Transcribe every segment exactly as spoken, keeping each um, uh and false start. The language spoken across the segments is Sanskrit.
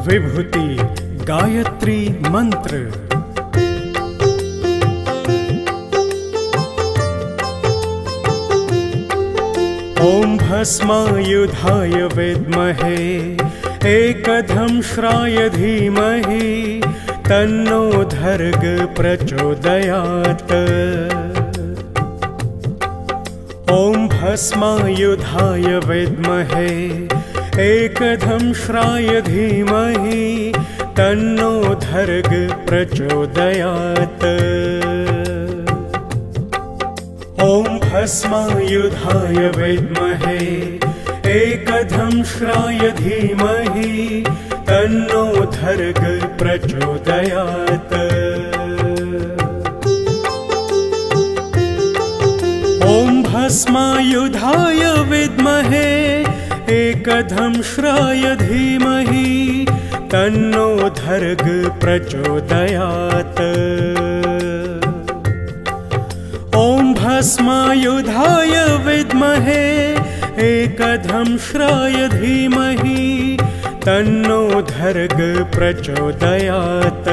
विभूति गायत्री मंत्र। ओम भस्मायुधाय विद्महे एकदंश्राय धीमहि तन्नो धर्ग प्रचोदयात्। ओम भस्मायुधाय विद्महे एकदंश्राय धीमहि तन्नो धर्ग प्रचोदयात्। ओम भस्मायुधाय विद्महे एकदंश्राय धीमहि तन्नो धर्ग प्रचोदयात्। ओम भस्मायुधाय विद्महे एकदंश्राय धीमहि तन्नो धर्ग प्रचोदयात्। ओम भस्मायुधाय विद्महे एकदंश्राय धीमहि तन्नो धर्ग प्रचोदयात्।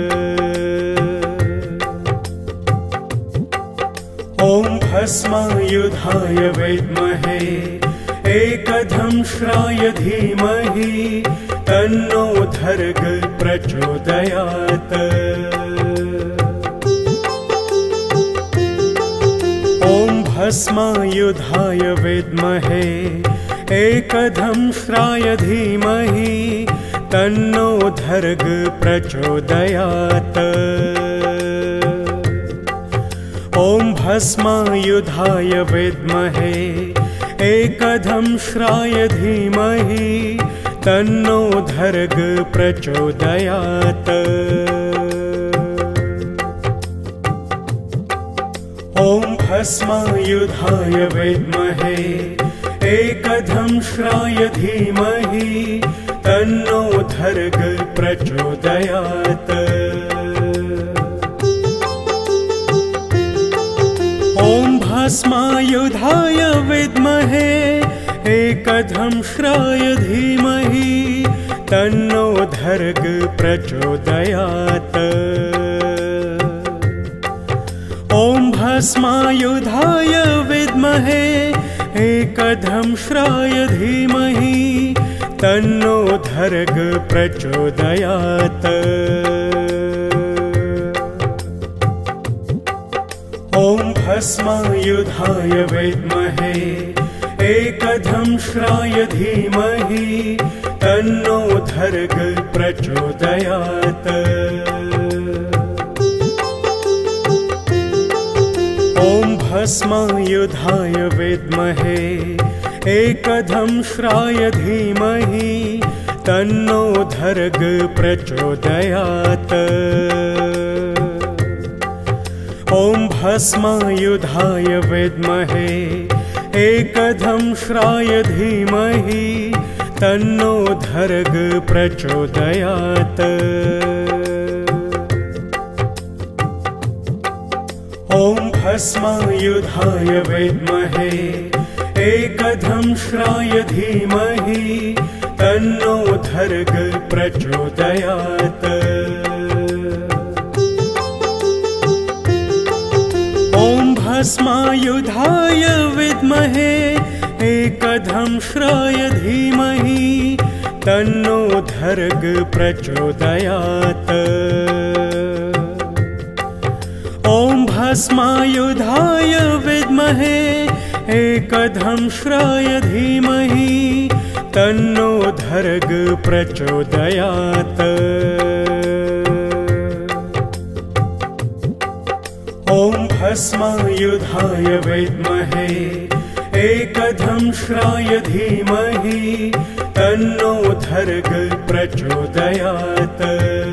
ओम भस्मायुधाय विद्महे एकदंश्राय धीमहि तन्नो धर्ग प्रचोदयात्। ओम भस्मायुधाय विद्महे एकदंश्राय धीमहि तन्नो धर्ग प्रचोदयात्। ओम भस्मायुधाय विद्महे एकदंश्राय धीमहि तन्नो धर्ग प्रचोदयात्। ओम भस्मायुधाय विद्महे एकदंश्राय धीमहि तन्नो धर्ग प्रचोदयात्। ओम भस्मायुधाय विद्महे एकदंश्राय धीमहि तन्नो धर्ग प्रचोदयात्। ओम भस्मायुधाय विद्महे एकदंश्राय धीमहि तन्नो धर्ग प्रचोदयात्। ओम भस्मायुधाय विद्महे एकदंश्राय धीमहि तन्नो धर्ग प्रचोदयात्। ओम भस्मायुधाय विद्महे एकदंश्राय धीमहि तन्नो धर्ग प्रचोदयात्। ओम भस्मायुधाय विद्महे एकदंश्राय धीमहि तन्नो धर्ग प्रचोदयात्। ओम भस्मायुधाय विद्महे एकदंश्राय धीमहि तन्नो धर्ग प्रचोदयात्। ओम भस्मायुधाय विद्महे एकदंश्राय धीमहि तन्नो धर्ग प्रचोदयात्। ओम भस्मायुधाय विद्महे एकदंश्राय धीमहि तन्नो धर्ग प्रचोदयात्। ओम भस्मायुधाय विद्महे एकदंश्राय धीमहि तन्नो धर्ग प्रचोदयात्।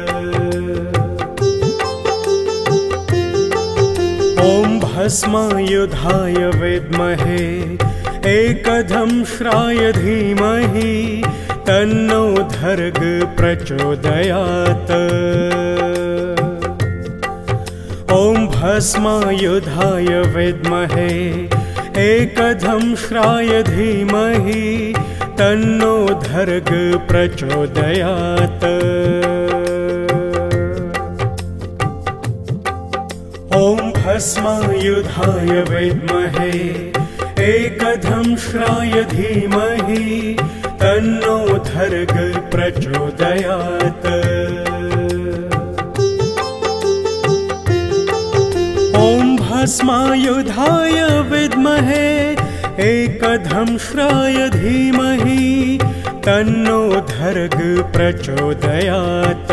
ओम भस्मायुधाय विद्महे एकदंश्राय धीमहि तन्नो धर्ग प्रचोदयात्। ओम भस्मायुधाय विद्महे एकदंश्राय धीमहि तन्नो धर्ग प्रचोदयात्। ॐ भस्मायुधाय विद्महे एकदंश्राय धीमहि तन्नो धर्ग प्रचोदयात्। ॐ भस्मायुधाय विद्महे एकदंश्राय धीमहि तन्नो धर्ग प्रचोदयात्।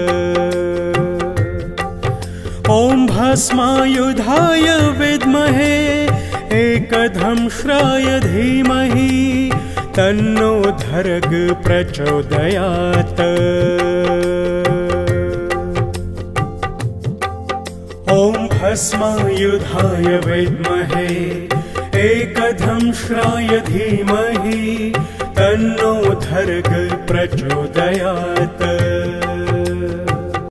ॐ भस्मायुधाय विद्महे एकदंश्राय धीमहि तन्नो धर्ग प्रचोदयात्। ॐ भस्मायुधाय विद्महे एकदंश्राय धीमहि तन्नो धर्ग प्रचोदयात्।